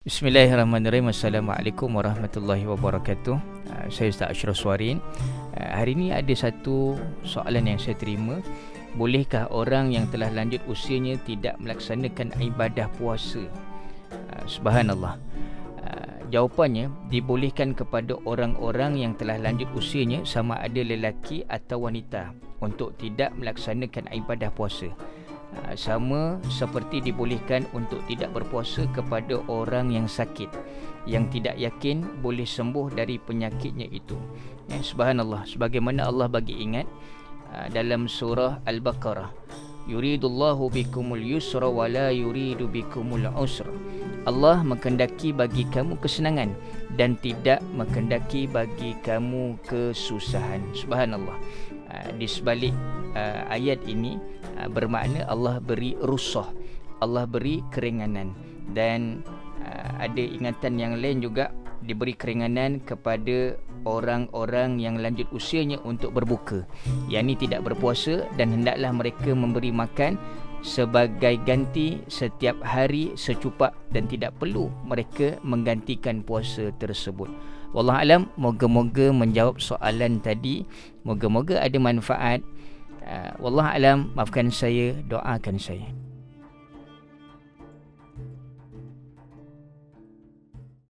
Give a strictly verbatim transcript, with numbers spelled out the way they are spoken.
Bismillahirrahmanirrahim. Assalamualaikum warahmatullahi wabarakatuh. uh, Saya Ustaz Ashraf Suwarin. uh, Hari ini ada satu soalan yang saya terima. Bolehkah orang yang telah lanjut usianya tidak melaksanakan ibadah puasa? uh, Subhanallah. uh, Jawapannya, dibolehkan kepada orang-orang yang telah lanjut usianya, sama ada lelaki atau wanita, untuk tidak melaksanakan ibadah puasa. Sama seperti dibolehkan untuk tidak berpuasa kepada orang yang sakit, yang tidak yakin boleh sembuh dari penyakitnya itu. Ya, subhanallah. Sebagaimana Allah bagi ingat dalam surah Al-Baqarah, yuridullahu bikumul yusra wa la yuridu bikumul usra. Allah menghendaki bagi kamu kesenangan dan tidak menghendaki bagi kamu kesusahan. Subhanallah. Di sebalik uh, ayat ini uh, bermakna Allah beri rusah, Allah beri keringanan, dan uh, ada ingatan yang lain juga, diberi keringanan kepada orang-orang yang lanjut usianya untuk berbuka, yakni tidak berpuasa, dan hendaklah mereka memberi makan sebagai ganti setiap hari secupak, dan tidak perlu mereka menggantikan puasa tersebut. Wallahualam, moga-moga menjawab soalan tadi, moga-moga ada manfaat. uh, Wallahualam, maafkan saya, doakan saya.